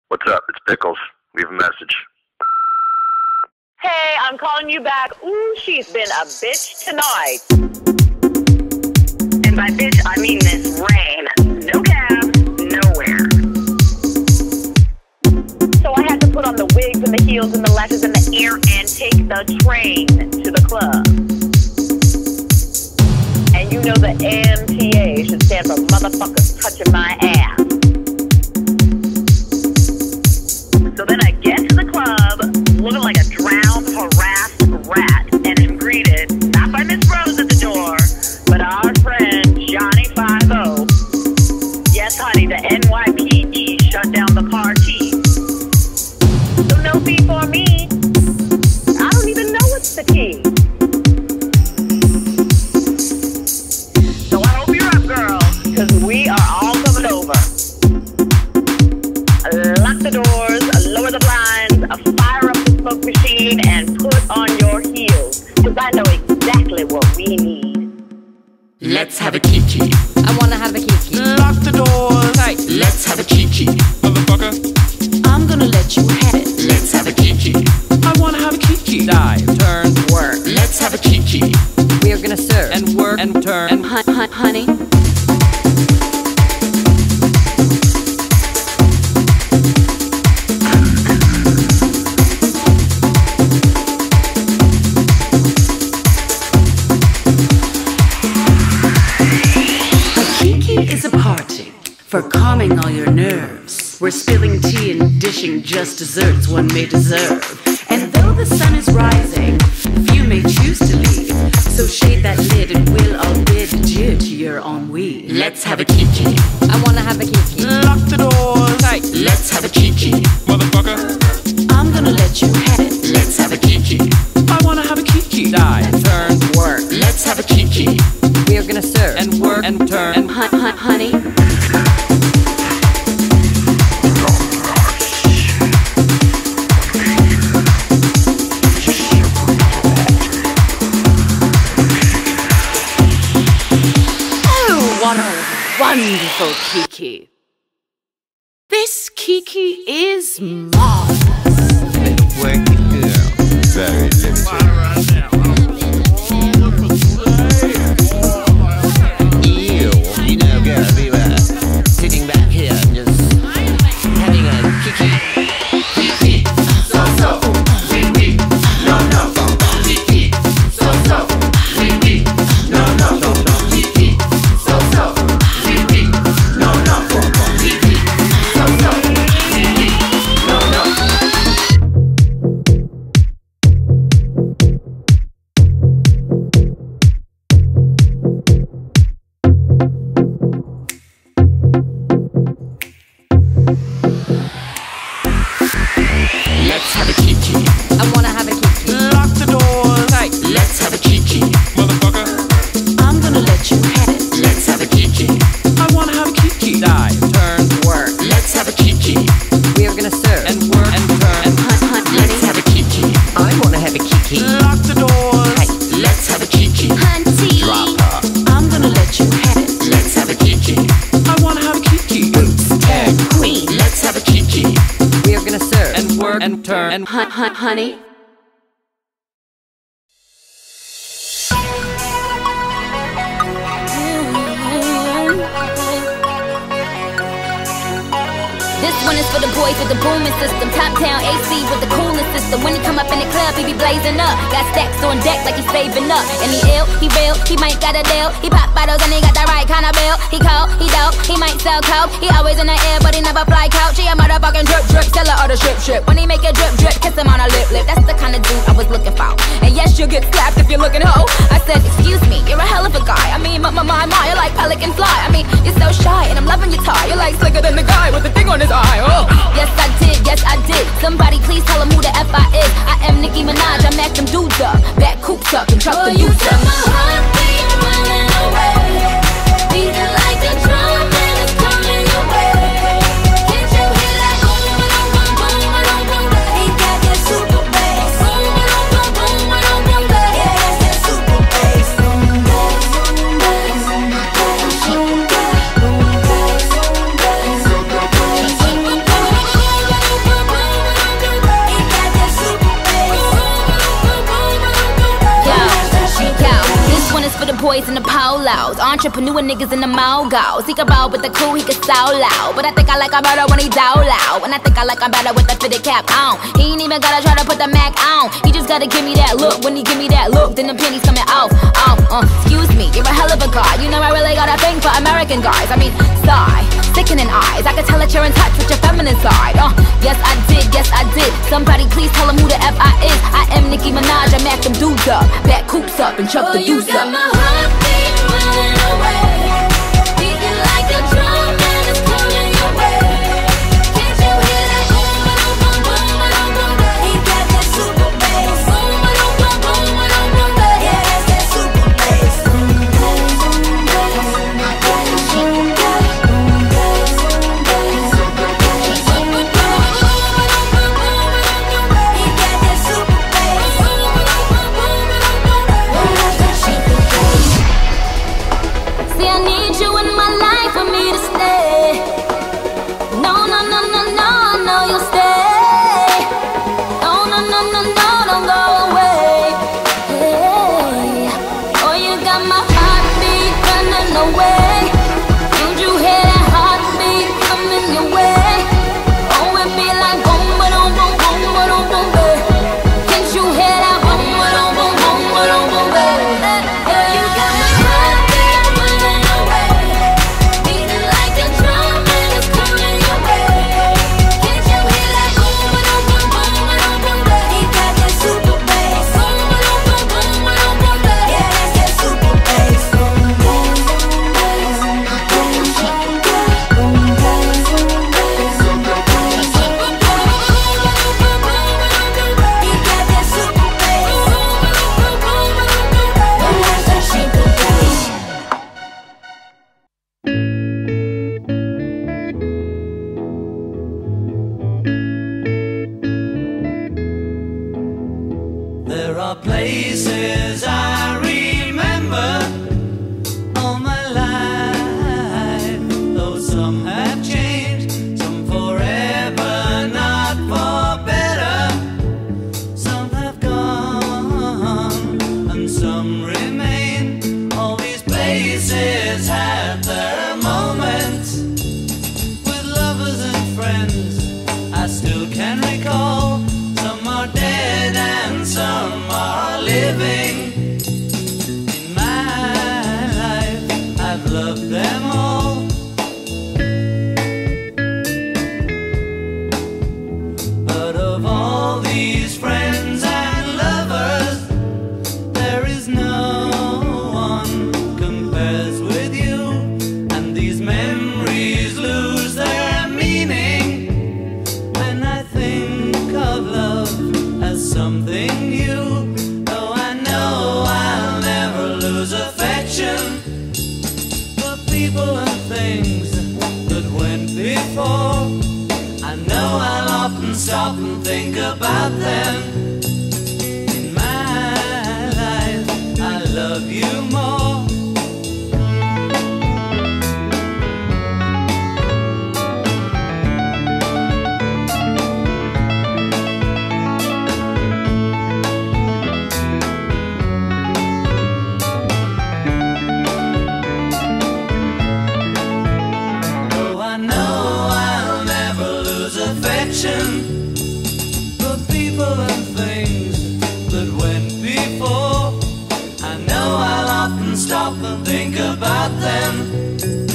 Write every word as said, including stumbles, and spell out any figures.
What's up? It's Pickles. Leave a message. Hey, I'm calling you back. Ooh, she's been a bitch tonight. And by bitch, I mean this rain. No cab, nowhere. So I had to put on the wigs and the heels and the lashes and the ear and take the train to the club. And you know the M T A should stand for motherfuckers touching my ass. So then I get to the club, looking like a drowned, harassed rat, and am greeted, not by Miss Rose at the door, but our friend Johnny five oh. Yes, honey, the N Y P D shut down the party. So no fee for me. I don't even know what's the key. So I hope you're up, girl, because we are all coming over. Lock the doors, lower the blinds, fire up the smoke machine, and put on your heels, because I know exactly what we need. Let's have a kiki. I wanna have a kiki. Lock the doors. Hey. Let's have a kiki. Motherfucker. I'm gonna let you have it. Let's have a kiki. I wanna have a kiki. Dive, turn, work. Let's have a kiki. We're gonna serve And work and turn and hun hun honey. Is a party for calming all your nerves. We're spilling tea and dishing just desserts one may deserve. And though the sun is rising, few may choose to leave. So shade that lid and we'll all bid adieu to your ennui. Let's have a kiki. I wanna have a kiki. Lock the doors. Hey. Let's have a kiki. Motherfucker. I'm gonna let you have it. Let's have a kiki. I wanna have a kiki. Dive, turn, work. Let's have a kiki. We're gonna serve And work and turn and hun hun honey. Oh, what a wonderful kiki. This kiki is marvelous. Working girl, very limited. Ew, you know, girl, we were sitting back here and just having a kiki. Kiki, so so, wee wee, no no. Kiki, so so, wee wee, no no. Kiki, so so, wee wee, no no. Kiki, so so, wee wee, no no. Let's have a kiki. I wanna have a kiki. Lock the doors. Hey. Let's have a kiki. Motherfucker. I'm gonna let you have it. Let's have a kiki. I wanna have a kiki. Dive, turn, work. Let's have a kiki. We're gonna serve And work and turn and hun hun Let's honey. have a kiki. I wanna have a kiki. Lock the doors. Hey. Let's have a kiki. Hunty. Drop her. I'm gonna let you have it. Let's have a kiki. I wanna have a kiki. Ted Queen. Let's have a kiki. We're gonna serve And work and turn and hun hun honey. This one is for the boys with the booming system. Top town A C with the cooling system. When he come up in the club, he be blazing up. Got stacks on deck like he's saving up. And he ill, he real, he might got a deal. He pop bottles and he got the right kind of bill. He cold, he dope, he might sell coke. He always in the air, but he never fly couch. He a motherfucking drip drip, seller of the strip strip. When he make a drip drip, kiss him on a lip lip. That's the kind of dude I was looking for. And yes, you'll get slapped if you're looking hoe. I said, excuse me, you're a hell of a guy. I mean, my my my, my you're like pelican fly. I mean, you're so shy, and I'm loving your tie. You're like slicker than the guy with the thing on his eye. Oh. Yes, I did, yes, I did. Somebody please tell him who the F I is. I am Nicki Minaj, I mack them dudes up. Back coops up and truck the youth up. My heart beat running away. Beating like a drum and it's coming your way. Can't you hear that boom, boom, boom, boom, boom, boom? He got that super bass. Boom, boom, boom, boom, boom, boom, boom. Yeah, that's that super bass. Boom, bass, boom, bass, boom, bass, boom, bass, boom, bass, boom, bass. boys in the polos, entrepreneur niggas in the mogos. He can roll with the cool, he can solo. But I think I like him better when he's out loud. And I think I like him better with the fitted cap on. He ain't even gotta try to put the Mac on. He just gotta give me that look. When he give me that look, then the pennies coming off. Oh, uh, excuse me, you're a hell of a guy. You know I really got a thing for American guys. I mean, sigh, sickening eyes. I can tell that you're in touch with your feminine side. Uh, yes I did, yes I did. Somebody please tell him who the F I is. I am Nicki Minaj, I mack them dudes up, back coops up and chuck Oh, the you deuce got up. my heartbeat running away, beating like a drum and it's coming your way. Can't you hear that boom, ba-dum, boom, boom, ba-dum, boom, ba? He got that super bass. Boom, ba-dum, boom, boom, ba-dum, boom, ba. Yeah, that's that super bass. Boom, bass, boom, bass, boom, bass, boom, bass, boom, bass, boom, bass, super bass. Boom, ba-dum, boom, ba-dum, boom, boom, ba-dum, boom, ba. He got that super bass. Boom, ba-dum, boom, boom, ba-dum, boom, ba. Yeah, that's that super bass. See, I need you in my life for me to stay. No, no, no, no, no, no, you'll stay. No, no, no, no, no, don't go away. Hey. Oh, you got my heartbeat running away. Don't you hear that heartbeat coming your way? Oh, it be like boom, ba-dum, boom, boom, ba-dum, boom, babe. Can't you hear that boom, ba-dum, boom, boom, ba-dum, boom, babe? Oh, you got my heartbeat running away, beating like a drum and it's coming your way. Can't you hear that boom, ba-dum, boom, boom, ba-dum, boom, ba? He got that super bass. Boom, ba-dum, boom, boom, ba-dum, boom, ba. Yeah, that's that super bass. Boom, bass, boom, bass, boom, bass, boom, bass, boom, bass, boom, bass, super bass. Boom, ba-dum, boom, boom, boom, ba-dum, boom, ba. He got that super bass. Boom, ba-dum, boom, boom, ba-dum, boom, ba. Yeah, that's that super bass. There are places I remember all my life, though some have changed, some forever, not for better. Some have gone and some remain. All these places have their moments with lovers and friends I still can recall. Some are dead and some are living. In my life, I've loved them all. But of all these friends and lovers, there is no one compares with you. And these memories lose their meaning when I think of love as something new. Though I know I'll never lose affection for people and things that went before. I know I'll often stop and think about them. In my life, I love you more. Though I know I'll never lose affection for people and things that went before. I know I'll often stop and think about them.